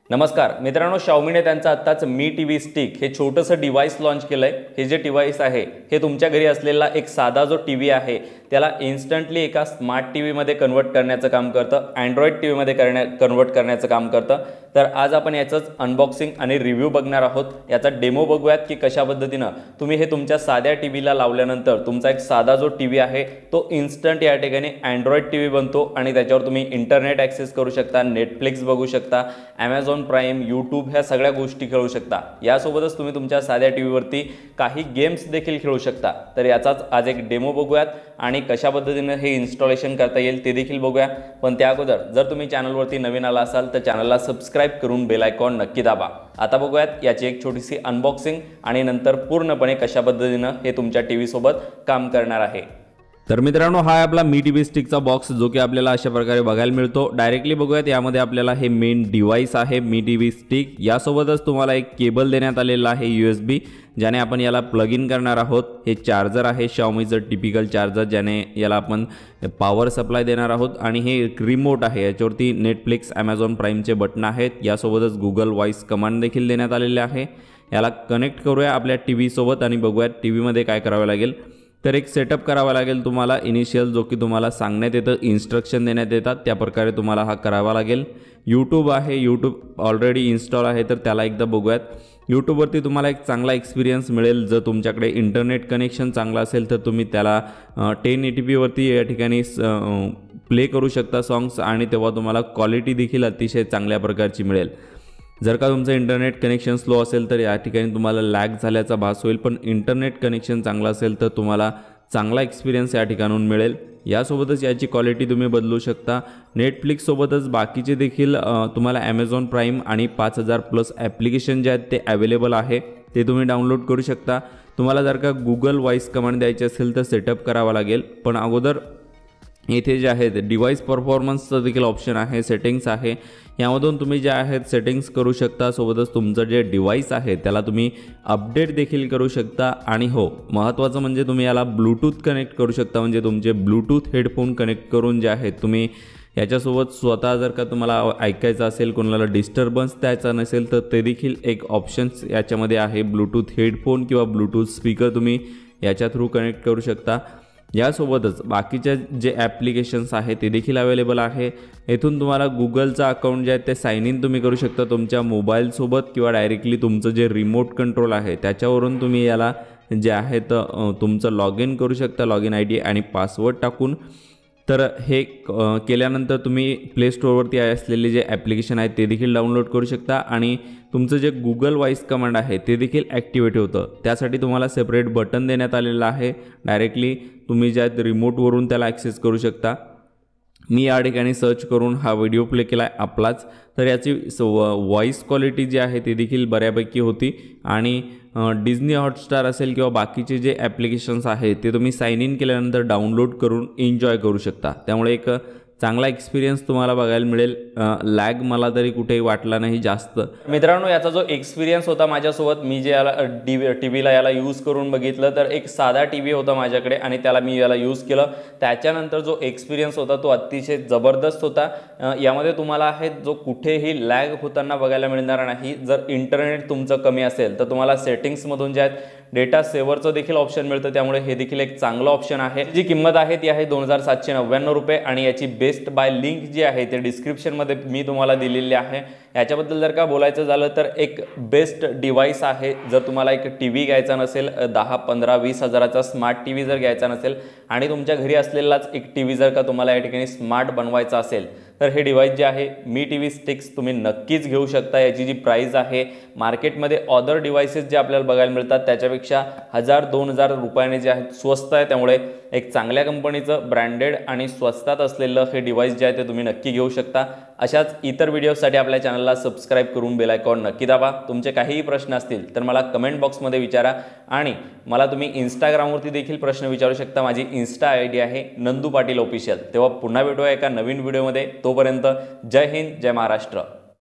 नमस्कार मित्रांनो, Xiaomiने त्यांचा आत्ताच मी टीव्ही स्टिक हे छोटंसं डिव्हाइस लॉन्च केलंय। हे जे डिव्हाइस आहे हे तुमच्या घरी असलेला एक साधा जो टीव्ही आहे त्याला इन्स्टंटली एका स्मार्ट टीव्हीमध्ये कन्वर्ट करण्याचं काम करतं, अँड्रॉइड टीव्हीमध्ये कन्वर्ट करण्याचं काम करतं। तर आज आपण याचंच अनबॉक्सिंग आणि रिव्ह्यू बघणार आहोत। याचा डेमो बघूयात की कशा पद्धतीनं तुम्ही हे तुमच्या साध्या टीव्हीला लावल्यानंतर तुमचा एक साधा जो टीव्ही आहे तो इन्स्टंट या ठिकाणी अँड्रॉइड टीव्ही बनतो आणि त्याच्यावर तुम्ही इंटरनेट ॲक्सेस करू शकता, नेटफ्लिक्स बघू शकता, Amazon प्राइम, यूट्यूब ह्या सगळ्या गोष्टी खेळू शकता। यासोबतच तुम्ही तुमच्या साध्या टीव्हीवरती काही गेम्स देखील खेळू शकता। तर याचाच आज एक डेमो बघूयात आणि कशा पद्धतीने हे इन्स्टॉलेशन करता येईल ते देखील बघूया। पण त्या अगोदर जर तुम्ही चॅनलवरती नवीन आला असाल तर चॅनलला सबस्क्राइब करून बेल आयकॉन नक्की दाबा। आता बघूयात याची एक छोटीशी अनबॉक्सिंग आणि नंतर पूर्णपणे कशा पद्धतीने हे तुमच्या टीव्ही सोबत काम करणार आहे। तर मित्रांनो, हा आपला मी टीव्ही स्टिकचा बॉक्स जो की आपल्याला अशा प्रकारे बघायला मिळतो। डायरेक्टली बघूयात, यामध्ये आपल्याला हे मेन डिव्हाइस आहे मी टीव्ही स्टिक। यासोबतच तुम्हाला एक केबल देण्यात आलेला आहे USB, ज्याने आपण याला प्लग इन करणार आहोत। हे चार्जर आहे Xiaomiचं टिपिकल चार्जर, ज्याने याला आपण पॉवर सप्लाय देणार आहोत। आणि हे एक रिमोट आहे, याच्यावरती नेटफ्लिक्स, Amazon प्राइमचे बटन आहेत। यासोबतच गुगल व्हॉइस कमांड देखील देण्यात आलेले आहे। याला कनेक्ट करूया आपल्या टीव्ही सोबत आणि बघूयात टीव्हीमध्ये काय करावे लागेल। तर एक सेटअप करावा लागेल तुम्हाला इनिशियल, जो की तुम्हाला सांगण्यात येतं, इन्स्ट्रक्शन देण्यात येतात त्या प्रकारे तुम्हाला हा करावा लागेल। यूट्यूब आहे, यूट्यूब ऑलरेडी इन्स्टॉल आहे, तर त्याला एकदा बघूयात। यूट्यूबवरती तुम्हाला एक चांगला एक्सपिरियन्स मिळेल। जर तुमच्याकडे इंटरनेट कनेक्शन चांगलं असेल तर तुम्ही त्याला 1080p वरती या ठिकाणी प्ले करू शकता सॉंग्स, आणि तेव्हा तुम्हाला क्वालिटी देखील अतिशय चांगल्या प्रकारची मिळेल। जर का तुमचं इंटरनेट कनेक्शन स्लो असेल तर या ठिकाणी तुम्हाला लॅग झाल्याचा भास होईल, पण इंटरनेट कनेक्शन चांगलं असेल तर तुम्हाला चांगला एक्सपिरियन्स या ठिकाणून मिळेल। यासोबतच याची क्वालिटी तुम्ही बदलू शकता। नेटफ्लिक्ससोबतच बाकीचे देखील तुम्हाला Amazon प्राइम आणि 5000+ ॲप्लिकेशन जे आहेत ते अवेलेबल आहे, ते तुम्ही डाउनलोड करू शकता। तुम्हाला जर का गुगल व्हॉइस कमांड द्यायची असेल तर सेटअप करावा लागेल, पण अगोदर येथे जे आहेत डिव्हाइस परफॉर्मन्सचं देखील ऑप्शन आहे, सेटिंग्स आहे, यामधून तुम्ही जे आहेत सेटिंग्स करू शकता। सोबतच तुमचं जे डिव्हाइस आहे त्याला तुम्ही अपडेट देखील करू शकता। आणि हो, महत्त्वाचं म्हणजे तुम्ही याला ब्लूटूथ कनेक्ट करू शकता, म्हणजे तुमचे ब्लूटूथ हेडफोन कनेक्ट करून जे आहेत तुम्ही याच्यासोबत स्वतः जर का तुम्हाला ऐकायचं असेल, कोणाला डिस्टर्बन्स द्यायचा नसेल तर ते देखील एक ऑप्शन्स याच्यामध्ये आहे। ब्लूटूथ हेडफोन किंवा ब्लूटूथ स्पीकर तुम्ही याच्या थ्रू कनेक्ट करू शकता। यासोबतच बाकीचे जे ॲप्लिकेशन्स आहेत ते देखील अवेलेबल आहे। येथून तुम्हाला गुगलचं अकाउंट जे आहे ते साइन इन तुम्ही करू शकता तुमच्या मोबाईलसोबत, किंवा डायरेक्टली तुमचं जे रिमोट कंट्रोल आहे त्याच्यावरून तुम्ही याला जे आहे तर तुमचं लॉग इन करू शकता, लॉग इन ID आणि पासवर्ड टाकून। तर हे केल्यानंतर तुम्ही प्ले स्टोअरवरती असलेले जे ॲप्लिकेशन आहेत ते देखील डाउनलोड करू शकता, आणि तुमचं जे गुगल व्हॉइस कमांड आहे ते देखील ॲक्टिवेट होतं। त्यासाठी तुम्हाला सेपरेट बटन देण्यात आलेलं आहे, डायरेक्टली तुम्ही ज्या रिमोटवरून त्याला ॲक्सेस करू शकता। मी या ठिकाणी सर्च करून हा व्हिडिओ प्ले केला आहे आपलाच, तर याची व्हॉइस क्वालिटी जी आहे ती देखील बऱ्यापैकी होती। आणि डिझनी हॉटस्टार असेल किंवा बाकीचे जे ॲप्लिकेशन्स आहेत ते तुम्ही साइन इन केल्यानंतर डाउनलोड करून एन्जॉय करू शकता। त्यामुळे एक चांगला एक्सपिरियन्स तुम्हाला बघायला मिळेल। लॅग मला तरी कुठेही वाटला नाही जास्त। मित्रांनो, याचा जो एक्सपिरियन्स होता माझ्यासोबत, मी जे याला टीव्हीला याला यूज करून बघितलं तर एक साधा टीव्ही होता माझ्याकडे आणि त्याला मी याला यूज केलं। त्याच्यानंतर जो एक्सपिरियन्स होता तो अतिशय जबरदस्त होता। यामध्ये तुम्हाला आहे जो कुठेही लॅग होताना बघायला मिळणार नाही। जर इंटरनेट तुमचं कमी असेल तर तुम्हाला सेटिंग्समधून जे आहेत डेटा सेव्हरचं देखील ऑप्शन मिळतं, त्यामुळे हे देखील एक चांगलं ऑप्शन आहे। जी किंमत आहे ती आहे 2799 रुपये, आणि याची बेस्ट बाय लिंक जी आहे ते डिस्क्रिप्शनमध्ये मी तुम्हाला दिलेली आहे। याच्याबद्दल जर का बोलायचं झालं तर एक बेस्ट डिव्हाइस आहे। जर तुम्हाला एक टीव्ही घ्यायचा नसेल, 10, 15, 20 हजाराचा स्मार्ट टीव्ही जर घ्यायचा नसेल आणि तुमच्या घरी असलेलाच एक टीव्ही जर का तुम्हाला या ठिकाणी स्मार्ट बनवायचा असेल तर हे डिव्हाइस जे आहे मी टीव्ही स्टिक्स तुम्ही नक्कीच घेऊ शकता। याची जी प्राइस आहे मार्केटमध्ये अदर डिव्हाइसेस जे आपल्याला बघायला मिळतात त्याच्यापेक्षा 1000-2000 रुपयाने जे आहेत स्वस्त आहे। त्यामुळे एक चांगल्या कंपनीचं ब्रँडेड आणि स्वस्तात असलेलं हे डिव्हाइस जे आहे ते तुम्ही नक्की घेऊ शकता। अशाच इतर व्हिडिओसाठी आपल्या चॅनलला सबस्क्राइब करून बेल आयकॉन नक्की दाबा। तुमचे काहीही प्रश्न असतील तर मला कमेंट बॉक्समध्ये विचारा, आणि मला तुम्ही इंस्टाग्रामवरती देखील प्रश्न विचारू शकता। माझी इंस्टा ID आहे नंदू पाटील ऑफिशियल। तेव्हा पुन्हा भेटूया एका नवीन व्हिडिओमध्ये। तोपर्यंत जय हिंद, जय महाराष्ट्र।